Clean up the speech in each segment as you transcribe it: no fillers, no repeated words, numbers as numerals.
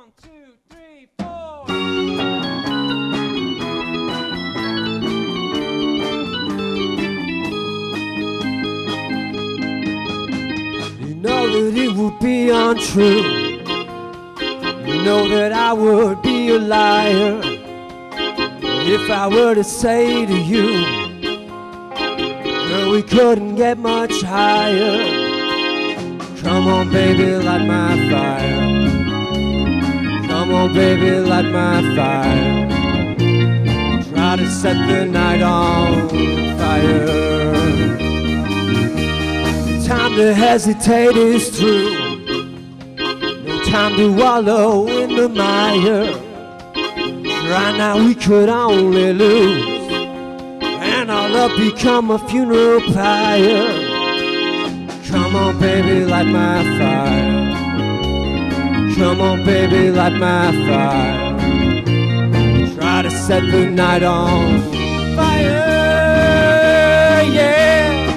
You know that it would be untrue. You know that I would be a liar if I were to say to you, girl, we couldn't get much higher. Come on, baby, light my fire. Come on, baby, light my fire. Try to set the night on fire. Time to hesitate is through. No time to wallow in the mire. Right now we could only lose, and our love become a funeral pyre. Come on, baby, light my fire. Come on, baby, light my fire. Try to set the night on fire, yeah.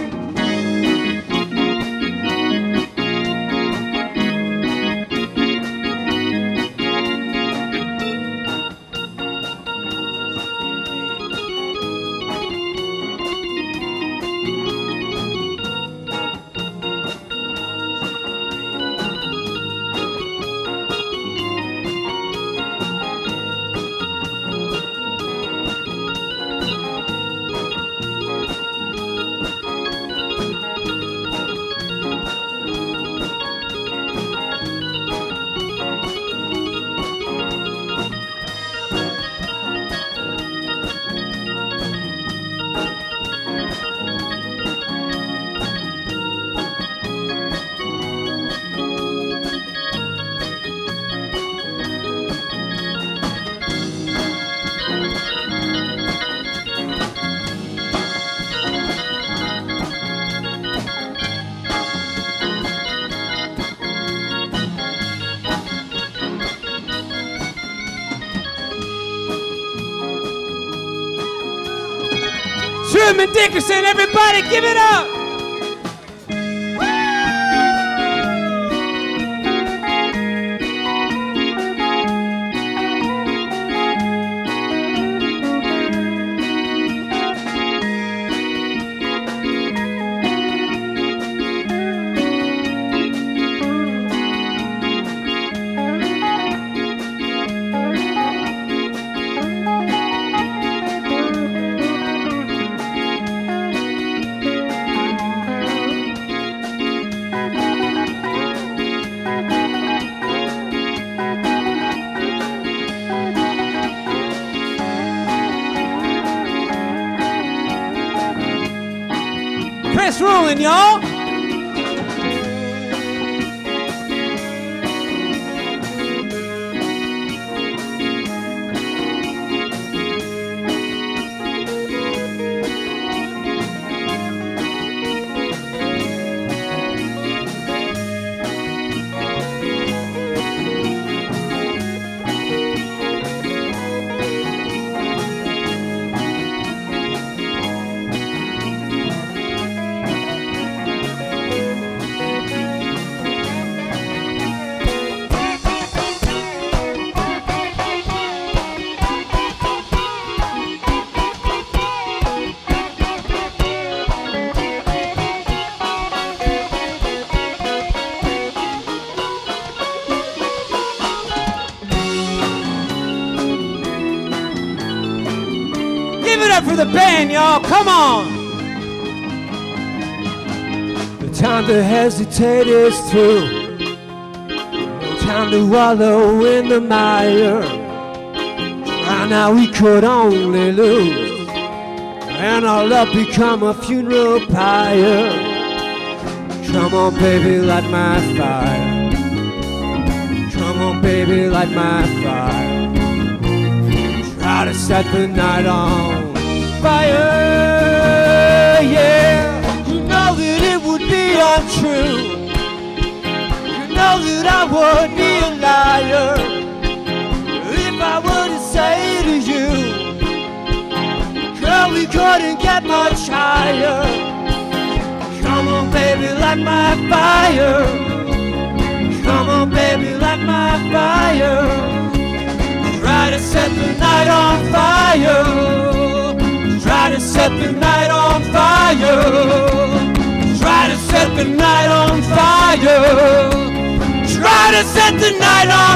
Sherman Dickerson, everybody give it up! Chris Rowland, y'all. Give it up for the band, y'all. Come on. The time to hesitate is through. No time to wallow in the mire. Right now we could only lose, and our love become a funeral pyre. Come on, baby, light my fire. Come on, baby, light my fire. Try to set the night on fire, yeah. You know that it would be untrue. You know that I would be a liar if I were to say to you, girl, we couldn't get much higher. Come on, baby, light my fire. Come on, baby, light my fire. set the night on fire. Try to set the night on fire. Try to set the night on